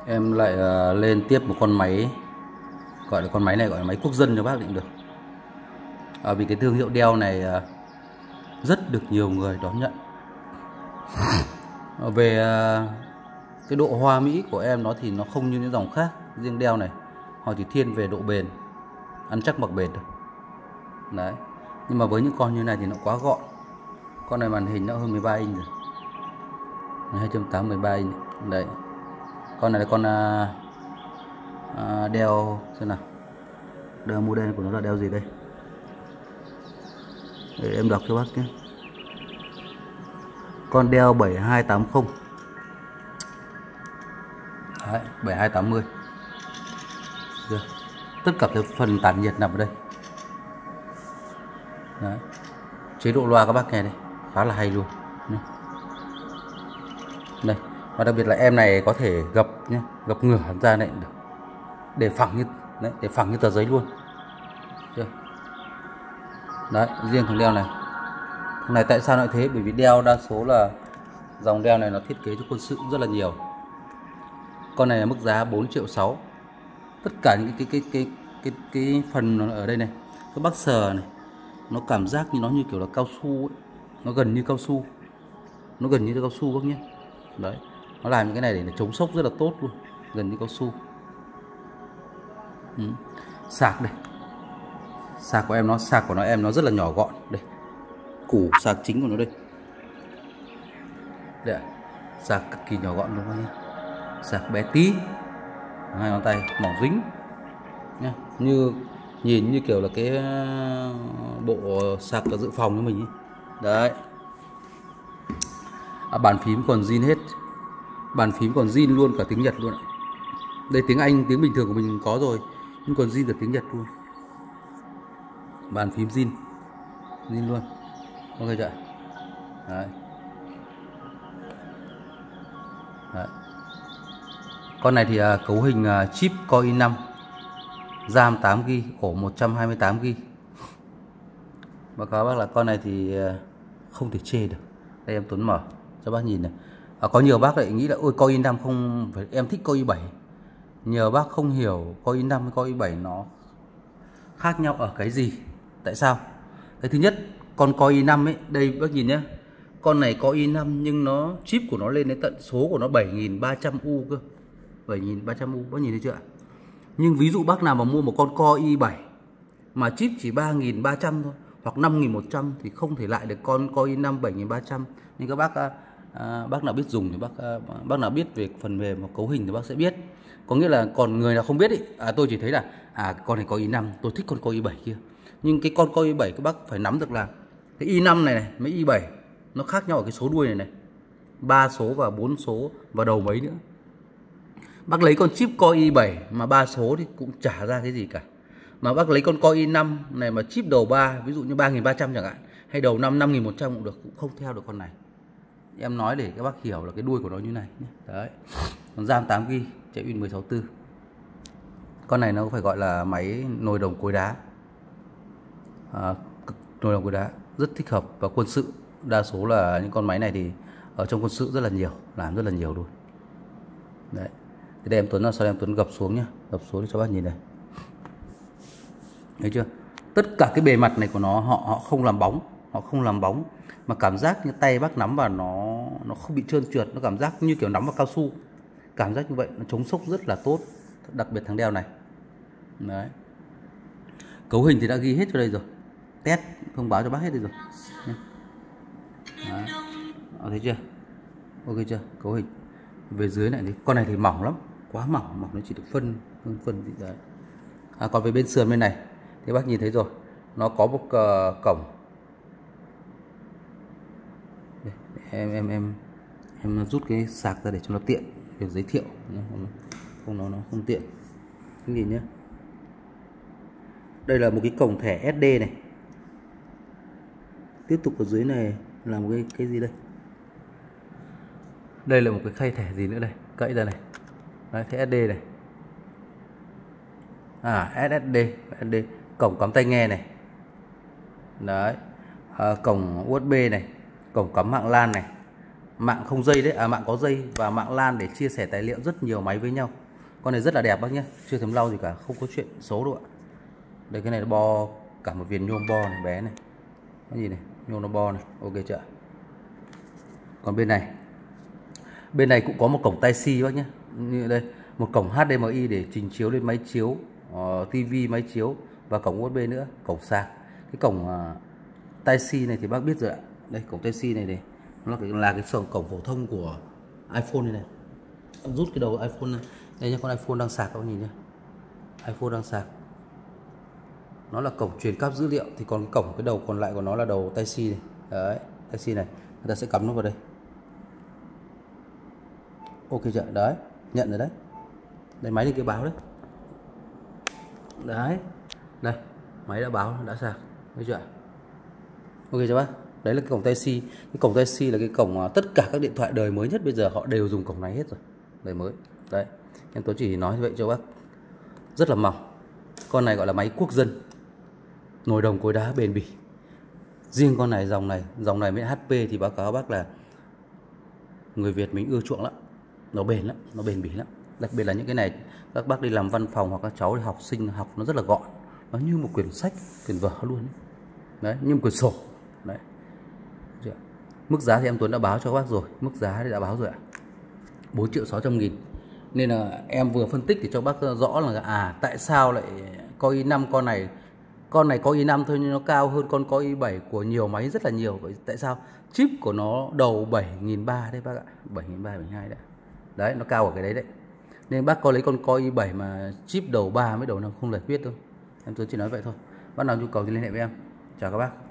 Em lại lên tiếp một con máy, gọi là con máy này gọi là máy quốc dân cho bác định được. Vì cái thương hiệu đeo này rất được nhiều người đón nhận. Về cái độ hoa mỹ của em nó thì nó không như những dòng khác. Riêng đeo này họ chỉ thiên về độ bền, ăn chắc mặc bền thôi. Đấy. Nhưng mà với những con như này thì nó quá gọn. Con này màn hình nó hơn 13 inch rồi, 2.8 13 inch. Đấy. Con này là con đeo xem nào. Đeo model của nó là đeo gì đây? Để em đọc cho bác nhé. Con đeo 7280. Đấy, 7280. Được. Tất cả cái phần tản nhiệt nằm ở đây. Đấy. Chế độ loa các bác nghe đây, khá là hay luôn. Đây, và đặc biệt là em này có thể gập nhé, gập ngửa ra này được. Để phẳng như đấy, để phẳng như tờ giấy luôn. Chưa? Đấy, riêng thằng đeo này. Thằng này tại sao lại thế? Bởi vì đeo đa số là dòng đeo này nó thiết kế cho quân sự rất là nhiều. Con này là mức giá 4.600.000. Tất cả những cái phần ở đây này, các bác sờ này, nó cảm giác như nó như kiểu là cao su ấy. Nó gần như cao su. Nó gần như cao su bác nhé. Đấy, nó làm những cái này để chống sốc rất là tốt luôn, gần như cao su. Sạc đây, sạc của em nó rất là nhỏ gọn đây, củ sạc chính của nó đây. Đây, sạc cực kỳ nhỏ gọn luôn nhé, sạc bé tí, 2 ngón tay mỏng dính nhé, nhìn như kiểu là cái bộ sạc dự phòng cho mình ấy. Đấy. Bàn phím còn zin hết, bàn phím còn zin luôn cả tiếng Nhật luôn. Đây tiếng Anh, tiếng bình thường của mình có rồi, nhưng còn zin cả tiếng Nhật luôn. Bàn phím zin luôn, ok chưa? Đấy. Đấy. Con này thì cấu hình chip Core i5, RAM 8GB, ổ 128GB. Báo cáo bác là con này thì không thể chê được. Đây em Tuấn mở cho bác nhìn này. Có nhiều bác lại nghĩ là ôi Core i5 không phải, em thích Core i7. Nhiều bác không hiểu Core i5 với Core i7 nó khác nhau ở cái gì. Tại sao? Cái thứ nhất, con Core i5 ấy, đây bác nhìn nhé. Con này Core i5 nhưng nó chip của nó lên đến tận số của nó 7300U cơ. 7300U, bác nhìn thấy chưa ạ? Nhưng ví dụ bác nào mà mua một con Core i7 mà chip chỉ 3300 thôi, hoặc 5100 thì không thể lại được con Core i5 7300. Nhưng các bác nào biết dùng thì bác nào biết về phần mềm và cấu hình thì bác sẽ biết. Có nghĩa là còn người nào không biết ý, tôi chỉ thấy là con này Core i5, tôi thích con Core i7 kia. Nhưng cái con Core i7 các bác phải nắm được là cái i5 này với i7 nó khác nhau ở cái số đuôi này này, 3 số và 4 số và đầu mấy nữa. Bác lấy con chip Core i7 mà 3 số thì cũng chả ra cái gì cả. Mà bác lấy con Core i5 này mà chip đầu 3, ví dụ như 3300 chẳng hạn, hay đầu 5 5100 cũng được, cũng không theo được con này. Em nói để các bác hiểu là cái đuôi của nó như này nhé. Đấy. Còn RAM 8GB, chạy Win 16.4. Con này nó phải gọi là máy nồi đồng cối đá. Nồi đồng cối đá rất thích hợp vào quân sự. Đa số là những con máy này thì ở trong quân sự rất là nhiều, làm rất là nhiều luôn. Đấy. Thì đây em Tuấn là sau đây em Tuấn gập xuống nhá, gập xuống để cho bác nhìn này. Thấy chưa? Tất cả cái bề mặt này của nó họ không làm bóng, mà cảm giác như tay bác nắm vào nó không bị trơn trượt, nó cảm giác như kiểu nắm vào cao su. Cảm giác như vậy, nó chống sốc rất là tốt, đặc biệt thằng đeo này. Đấy. Cấu hình thì đã ghi hết cho đây rồi. Test thông báo cho bác hết đây rồi. Đấy. Thấy chưa? Ok chưa? Cấu hình. Về dưới này thì con này thì mỏng lắm, quá mỏng nó chỉ được phân gì đấy. Còn về bên sườn bên này thì bác nhìn thấy rồi, nó có một cổng. Đây, em rút cái sạc ra để cho nó tiện việc giới thiệu, nó không tiện cái gì nhé. Đây là một cái cổng thẻ SD này. Tiếp tục ở dưới này là một cái gì đây? Đây là một cái khay thẻ gì nữa đây, cậy ra này. Đấy, thẻ SD này. SSD, cổng cắm tai nghe này. Đấy. Cổng USB này, cổng cắm mạng LAN này, mạng không dây đấy, mạng có dây và mạng LAN để chia sẻ tài liệu rất nhiều máy với nhau. Con này rất là đẹp bác nhé, chưa thấm lau gì cả, không có chuyện xấu đâu ạ. Đây cái này nó bo cả một viền nhôm bo này, bé này. Cái gì này, nhôm nó bo này, ok chưa? Còn bên này cũng có một cổng Tai C bác nhé. Như đây, một cổng HDMI để trình chiếu lên máy chiếu, tivi, máy chiếu và cổng USB nữa, cổng sạc. Cái cổng Tai C này thì bác biết rồi ạ. Đây cổng Tai C này nó là cái cổng phổ thông của iPhone này. Rút cái đầu iPhone này. Đây nhá, con iPhone đang sạc các bạn nhìn nhá. iPhone đang sạc. Nó là cổng truyền cáp dữ liệu, thì còn cái đầu còn lại của nó là đầu Tai C này. Đấy, Tai C này, người ta sẽ cắm nó vào đây. Ok chưa? Đấy, nhận rồi đấy. Đây máy lên cái báo đấy. Đấy. Đây, máy đã báo, đã sạc. Thấy chưa? Ok chưa bác? Đấy là cái cổng Tai C. Cái cổng Tai C là cái cổng tất cả các điện thoại đời mới nhất bây giờ họ đều dùng cổng này hết rồi. Đời mới. Đấy. Em tôi chỉ nói vậy cho bác. Rất là mỏng. Con này gọi là máy quốc dân. Nồi đồng cối đá bền bỉ. Riêng con này, dòng này với HP thì báo cáo bác là người Việt mình ưa chuộng lắm. Nó bền lắm, nó bền bỉ lắm. Đặc biệt là những cái này các bác đi làm văn phòng hoặc các cháu đi học sinh học nó rất là gọn. Nó như một quyển sách, quyển vở luôn. Đấy, như một quyển sổ. Đấy. Mức giá thì em Tuấn đã báo cho các bác rồi. Mức giá thì đã báo rồi ạ. 4.600.000. Nên là em vừa phân tích để cho bác rõ là tại sao lại có i5 con này có i5 thôi nhưng nó cao hơn con có i7 của nhiều máy rất là nhiều. Vậy tại sao chip của nó đầu 7.300 đấy bác ạ, 7.300, 7.200 đấy. Đấy, nó cao ở cái đấy đấy. Nên bác có lấy con Core i7 mà chip đầu 3 mới đầu nào không giải quyết đâu. Em Tuấn chỉ nói vậy thôi. Bác nào nhu cầu thì liên hệ với em. Chào các bác.